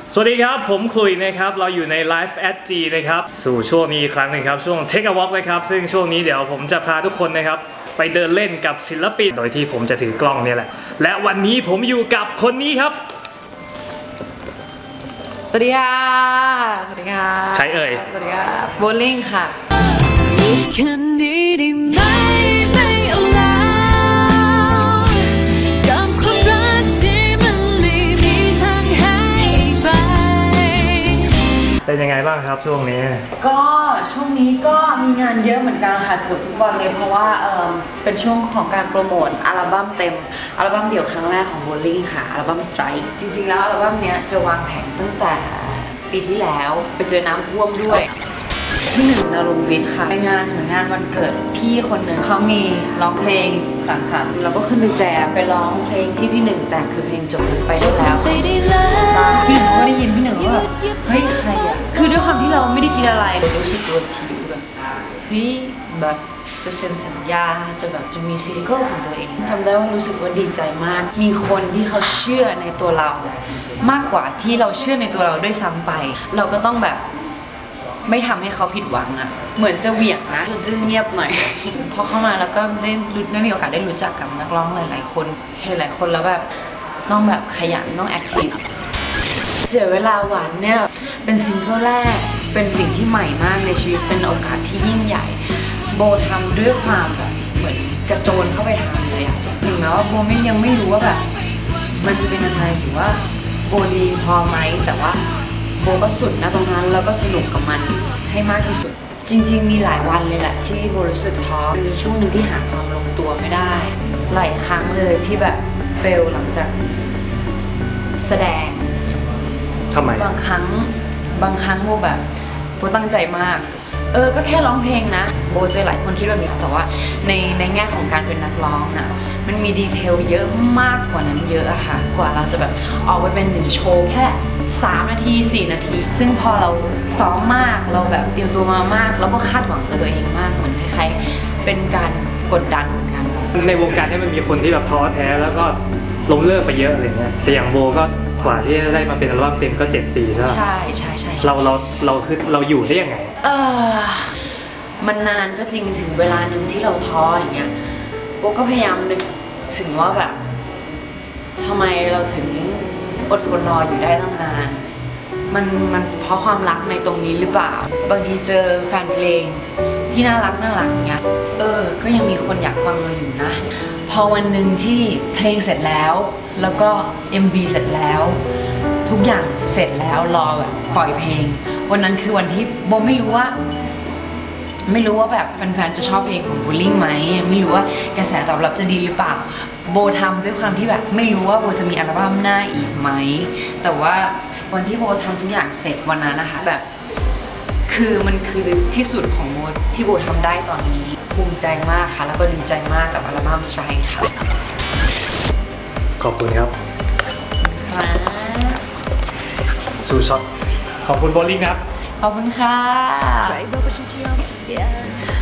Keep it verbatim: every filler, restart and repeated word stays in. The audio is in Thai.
สวัสดีครับผมคลุยนะครับเราอยู่ใน Live แอด จี นะครับสู่ช่วงนี้อีกครั้งนึงครับช่วง Take a Walk นะครับซึ่งช่วงนี้เดี๋ยวผมจะพาทุกคนนะครับไปเดินเล่นกับศิลปินโดยที่ผมจะถือกล้องเนี่ยแหละและวันนี้ผมอยู่กับคนนี้ครับสวัสดีค่ะสวัสดีค่ะใครเอ่ยสวัสดีค่ะโบลิ่งค่ะเป็นยังไงบ้างครับช่วงนี้ก็ช่วงนี้ก็มีงานเยอะเหมือนกันค่ะเกือบทุกวันเลยเพราะว่าเออเป็นช่วงของการโปรโมทอัลบั้มเต็มอัลบั้มเดี่ยวครั้งแรกของโบลิ่งค่ะอัลบั้ม Strike จริงๆแล้วอัลบั้มนี้จะวางแผนตั้งแต่ปีที่แล้วไปเจอน้ำท่วมด้วยพี่หนึ่งนรงค์วิทย์ค่ะไปงานเหมือนงานวันเกิดพี่คนหนึ่งเขามีร้องเพลงสังสรรค์เราก็ขึ้นไปแจมไปร้องเพลงที่พี่หนึ่งแต่งคือเพลงจบไปได้แล้วสั้นๆพี่หนึ่งก็ได้ยินพี่หนึ่งก็แบบเฮ้ยใครอ่ะคือด้วยความที่เราไม่ได้คิดอะไรเลยรู้สึกตัวทีคือแบบเฮ้ยแบบจะเซ็นสัญญาจะแบบจะมีซิงเกิลของตัวเองจำได้ว่ารู้สึกว่าดีใจมากมีคนที่เขาเชื่อในตัวเรามากกว่าที่เราเชื่อในตัวเราด้วยซ้ำไปเราก็ต้องแบบไม่ทำให้เขาผิดหวังอ่ะเหมือนจะเหวี่ยงนะจะเงียบหน่อยพอเข้ามาแล้วก็ได้ได้มีโอกาสได้รู้จักกับนักร้องหลายๆคนเห็นหลายคนแล้วแบบต้องแบบขยันต้องแอคทีฟเสียเวลาหวานเนี่ยเป็นซิงเกิลแรกเป็นสิ่งที่ใหม่มากในชีวิตเป็นโอกาสที่ยิ่งใหญ่โบทำด้วยความแบบเหมือนกระโจนเข้าไปทำเลยอะถึงแม้ว่าโบไม่ยังไม่รู้ว่าแบบมันจะเป็นยังไงหรือว่าโบดีพอไหมแต่ว่าโบก็สุดนะตรงนั้นแล้วก็สนุกกับมันให้มากที่สุดจริงๆมีหลายวันเลยแหละที่โบรู้สึกท้อมีช่วงหนึ่งที่หาความลงตัวไม่ได้หลายครั้งเลยที่แบบเฟลหลังจากแสดงทำไมบางครั้งบางครั้งโบแบบโบตั้งใจมากเออก็แค่ร้องเพลงนะโบเจอหลายคนคิดแบบนี้แต่ว่าในในแง่ของการเป็นนักร้องนะมันมีดีเทลเยอะมากกว่านั้นเยอะอะค่ะกว่าเราจะแบบออกไปเป็นหนึ่งโชว์แค่สามนาทีสี่นาทีซึ่งพอเราซ้อมมากเราแบบเตรียมตัวมามากแล้วก็คาดหวังกับตัวเองมากเหมือนคล้ายๆเป็นการกดดันเหมือนกันในวงการที่มันมีคนที่แบบท้อแท้แล้วก็ล้มเลิกไปเยอะอะไรเงี้ยแต่อย่างโบก็กว่าที่จะได้มาเป็นอัลบั้มเต็มก็เจ็ดปีแล้วใช่ใช่ใช่เราเราเราคือเราอยู่ได้ยังไงเออมันนานก็จริงถึงเวลาหนึ่งที่เราท้ออย่างเงี้ยโบก็พยายามนึกถึงว่าแบบทำไมเราถึงอดทนรออยู่ได้ตั้งนานมันมันเพราะความรักในตรงนี้หรือเปล่าบางทีเจอแฟนเพลงที่น่ารักน่ารักเงี้ยเออก็ยังมีคนอยากฟังเราอยู่นะพอวันหนึ่งที่เพลงเสร็จแล้วแล้วก็ เอ็ม วี เสร็จแล้วทุกอย่างเสร็จแล้วรอแบบปล่อยเพลงวันนั้นคือวันที่โบไม่รู้ว่าไม่รู้ว่าแบบแฟนๆจะชอบเพลงของโบลิ่งไหมไม่รู้ว่ากระแสตอบรับจะดีหรือเปล่าโบทำด้วยความที่แบบไม่รู้ว่าโบจะมีอัลบั้มหน้าอีกไหมแต่ว่าวันที่โบทำทุกอย่างเสร็จวันนั้นนะคะแบบคือมันคือที่สุดของโบที่โบทำได้ตอนนี้ภูมิใจมากค่ะแล้วก็ดีใจมากกับอัลบั้ม Strike ค่ะขอบคุณครับซูช็อตขอบคุณโบลิ่งครับขอบคุณค่ะ